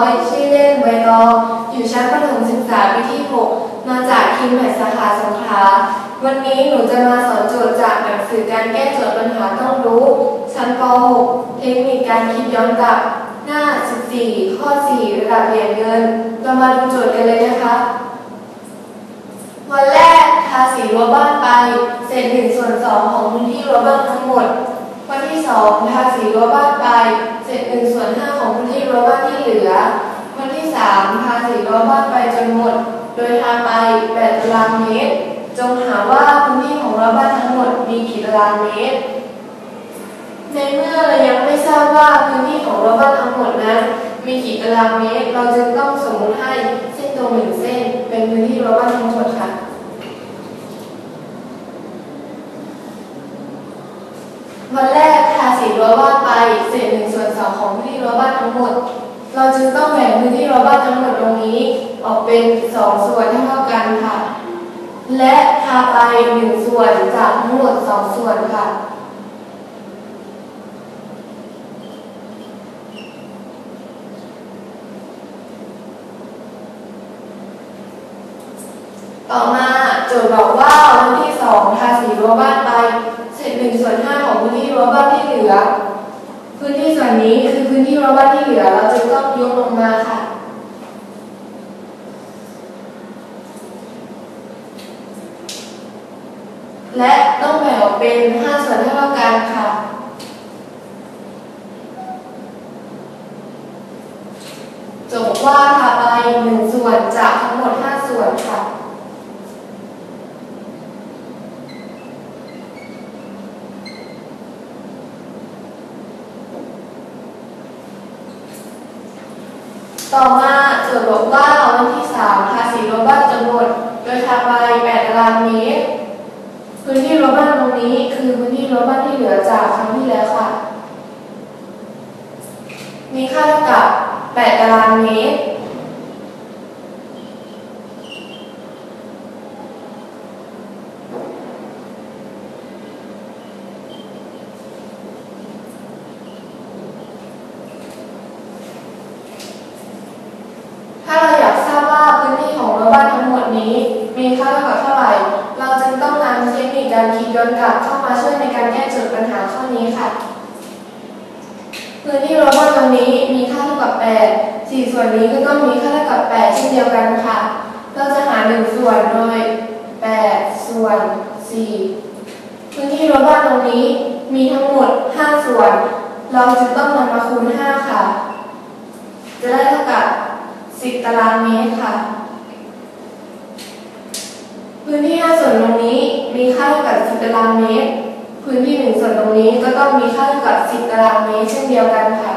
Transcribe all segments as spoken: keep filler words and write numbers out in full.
อยชื่อเล่นใบตองอยู่ชั้นประถมศึกษาปีที่หกมาจากคิมแมทสาขาสงขลาวันนี้หนูจะมาสอนโจทย์จากหนังสือการแก้โจทย์ปัญหาต้องรู้ชั้นป หก เทคนิคการคิดย้อนกลับหน้าสิบสี่ข้อสี่ระดับเหรียญเงินเรามาดูโจทย์กันเลยนะคะวันแรกทาสีรั้วบ้านไปเศษหนึ่งส่วนสองของพื้นที่รั้วบ้านทั้งหมดวันที่สองทาสีรั้วบ้านไปเศษหนึ่งส่วนห้าของพื้นที่รั้วบ้านที่เหลือวันที่สามทาสีรั้วบ้านไปจนหมดโดยทาไปแปดตารางเมตรจงหาว่าพื้นที่ของรั้วบ้านทั้งหมดมีกี่ตารางเมตรในเมื่อเรายังไม่ทราบว่าพื้นที่ของรั้วบ้านทั้งหมดนั้นมีกี่ตารางเมตรเราจึงต้องสมมติให้เส้นตรงหนึ่งเส้นเป็นพื้นที่รั้วบ้านทั้งหมดค่ะวันแรกทาสีรั้วบ้านไปเศษหนึ่งส่วนสองของพื้นที่รั้วบ้านทั้งหมดเราจึงต้องแบ่งพื้นที่รั้วบ้านทั้งหมดตรงนี้ออกเป็นสองส่วนเท่ากันค่ะและทาไปหนึ่งส่วนจากทั้งหมดสองส่วนค่ะต่อมาโจทย์บอกว่าวันที่สองทาสีรั้วบ้านไปเศษหนึ่งส่วนห้าของพื้นที่รั้วบ้านที่เหลือพื้นที่ส่วนนี้คือพื้นที่รั้วบ้านที่เหลือเราจึงต้องยกลงมาค่ะและต้องแบ่งออกเป็นห้าส่วนเท่ากันค่ะโจทย์บอกว่าทาไปหนึ่งส่วนจากทั้งหมดห้าส่วนค่ะต่อมาโจทย์บอกว่าวันที่สามทาสีรั้วบ้านจนหมดโดยทาไปแปดตารางเมตรพื้นที่รั้วบ้านตรงนี้คือพื้นที่รั้วบ้านที่เหลือจากครั้งที่แล้วค่ะมีค่าเท่ากับแปดตารางเมตรถ้าเราอยากทราบว่าพื้นที่ของรั้วบ้านทั้งหมดนี้มีค่าเท่ากับเท่าไหร่เราจึงต้องนำเทคนิคการคิดย้อนกลับเข้ามาช่วยในการแก้โจทย์ปัญหาข้อนี้ค่ะพื้นที่รั้วบ้านตรงนี้มีค่าเท่ากับแปด สี่ส่วนนี้ก็ต้องมีค่าเท่ากับแปดเช่นเดียวกันค่ะเราจะหาหนึ่งส่วนโดยแปดส่วนสี่พื้นที่รั้วบ้านตรงนี้มีทั้งหมดห้าส่วนเราจึงต้องนำมาคูณห้าค่ะจะได้เท่ากับสิบตารางเมตรค่ะพื้นที่ห้าส่วนตรงนี้มีค่าเท่ากับสิบตารางเมตรพื้นที่หนึ่งส่วนตรงนี้ก็ต้องมีค่าเท่ากับสิบตารางเมตรเช่นเดียวกันค่ะ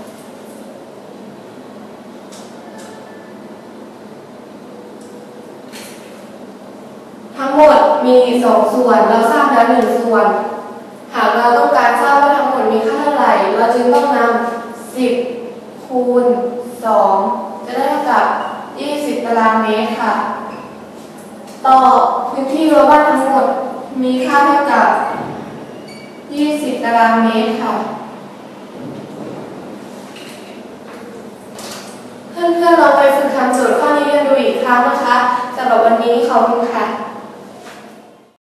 ทั้งหมดมีสองส่วนเราทราบแล้วหนึ่งส่วนหากเราต้องการทราบว่าทั้งหมดมีค่าเท่าไหร่เราจึงต้องนำสิบคูณสองจะได้เท่ากับยี่สิบตารางเมตรค่ะต่อพื้นที่รั้วบ้านทั้งหมดมีค่าเท่ากับยี่สิบตารางเมตรค่ะ